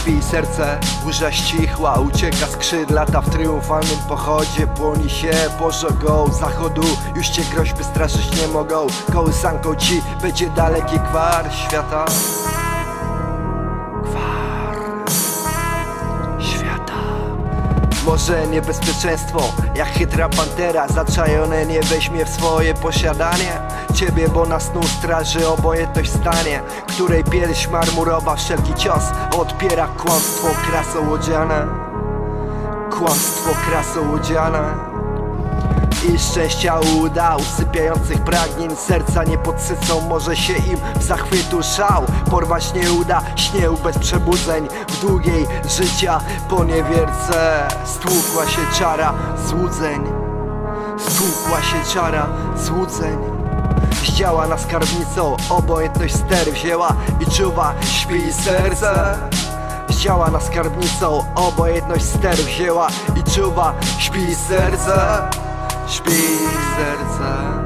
Śpi serce, burza ścichła, ucieka skrzydlata w triumfalnym pochodzie. Płoni się pożogą zachodu, już cię groźby straszyć nie mogą. Kołysanką ci będzie daleki gwar świata. Może niebezpieczeństwo, jak chytra pantera, zaczajone nie weźmie w swoje posiadanie ciebie, bo na snu straży obojętność stanie, której pierś marmurowa wszelki cios odpiera. Kłamstwo krasą odziane, kłamstwo krasą odziane. I szczęścia uda, usypiających pragnień serca nie podsycą, może się im w zachwytu szał porwać nie uda. Śnię bez przebudzeń w długiej życia poniewierce. Stłukła się czara złudzeń, stłukła się czara złudzeń. Zdziała na skarbnicą, obojętność ster wzięła i czuwa, śpi serce. Zdziała na skarbnicą, obojętność ster wzięła i czuwa, śpi serce. Śpi serce.